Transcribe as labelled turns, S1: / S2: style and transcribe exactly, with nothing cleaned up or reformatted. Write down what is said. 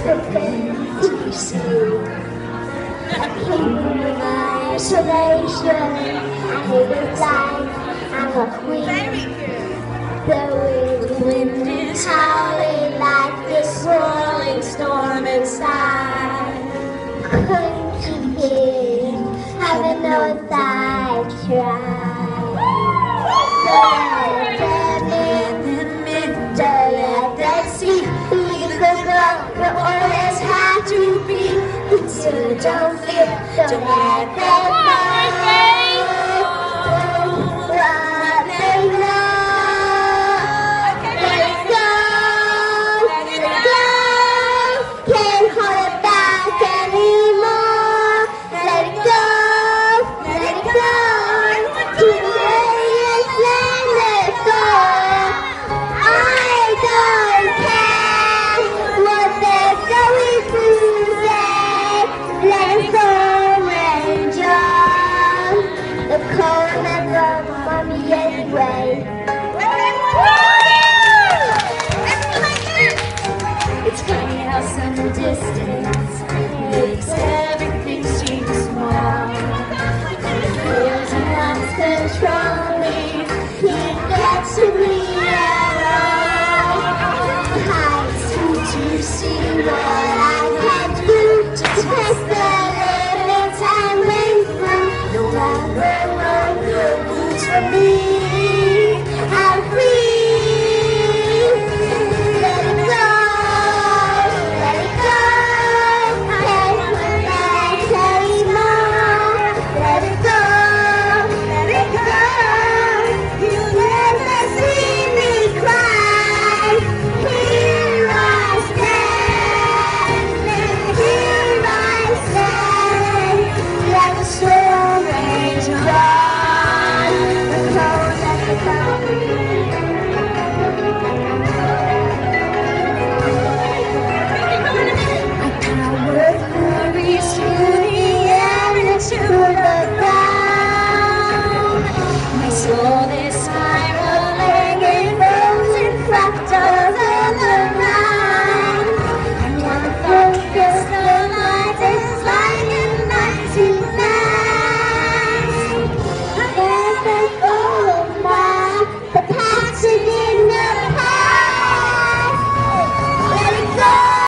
S1: open to see. I came in my isolation. I hate it like I'm a queen. The wind is howling like this swirling storm inside. Couldn't keep it, haven't known I tried. In the middle of the sea, we could go, but always have to be. So don't fear, don't let them know. Anyway, it's funny how some distance makes everything seem small. It feels he wants control me, he gets to me at all. Heights to see what I can do to test the limits I'm in through. No matter what the rules for me.